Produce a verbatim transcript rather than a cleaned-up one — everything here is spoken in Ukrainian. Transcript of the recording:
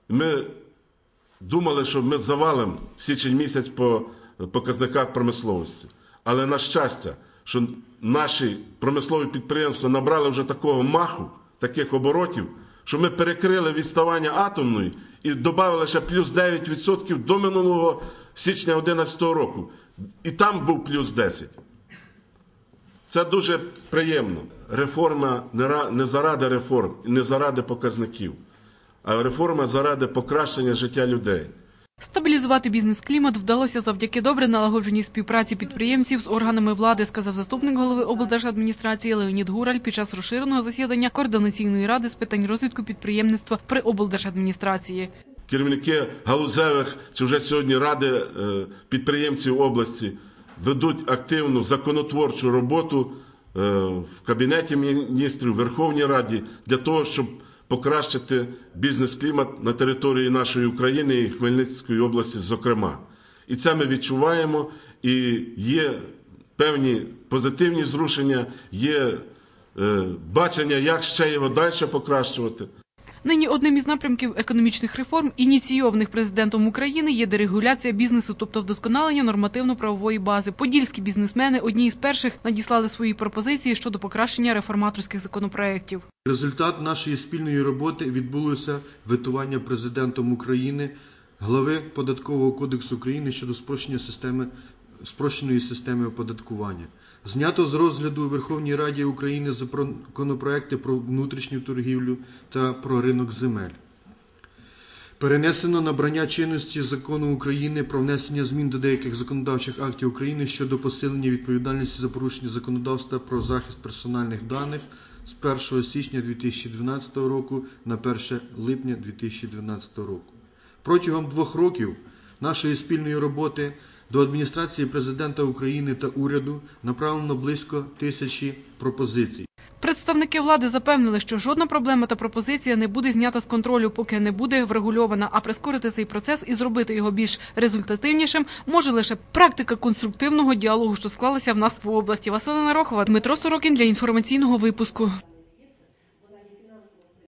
Ми думали, що ми завалимо січень місяць по показниках промисловості. Але на щастя, що наші промислові підприємства набрали вже такого маху, таких оборотів, що ми перекрили відставання атомної і додали ще плюс дев'ять відсотків до минулого січня дві тисячі одинадцятого року. І там був плюс десять. Це дуже приємно. Реформа не заради реформ і не заради показників, а реформа заради покращення життя людей. Стабілізувати бізнес-клімат вдалося завдяки добре налагодженій співпраці підприємців з органами влади, сказав заступник голови облдержадміністрації Леонід Гураль під час розширеного засідання Координаційної ради з питань розвитку підприємництва при облдержадміністрації. Керівники галузевих чи вже сьогодні ради підприємців області ведуть активну законотворчу роботу в Кабінеті міністрів, в Верховній Раді для того, щоб покращити бізнес-клімат на території нашої України і Хмельницької області, зокрема. І це ми відчуваємо, і є певні позитивні зрушення, є бачення, як ще його далі покращувати. Нині одним із напрямків економічних реформ, ініційованих президентом України, є дерегуляція бізнесу, тобто вдосконалення нормативно-правової бази. Подільські бізнесмени одні із перших надіслали свої пропозиції щодо покращення реформаторських законопроєктів. Результат нашої спільної роботи відбулося ветування президентом України глави Податкового кодексу України щодо спрощення системи, спрощеної системи оподаткування. Знято з розгляду у Верховній Раді України законопроекти про внутрішню торгівлю та про ринок земель. Перенесено набрання чинності Закону України про внесення змін до деяких законодавчих актів України щодо посилення відповідальності за порушення законодавства про захист персональних даних з першого січня дві тисячі дванадцятого року на перше липня дві тисячі дванадцятого року. Протягом двох років нашої спільної роботи до адміністрації президента України та уряду направлено близько тисячі пропозицій. Представники влади запевнили, що жодна проблема та пропозиція не буде знята з контролю, поки не буде врегульована, а прискорити цей процес і зробити його більш результативнішим може лише практика конструктивного діалогу, що склалася в нас в області. Василина Рохова, Дмитро Сорокін для інформаційного випуску.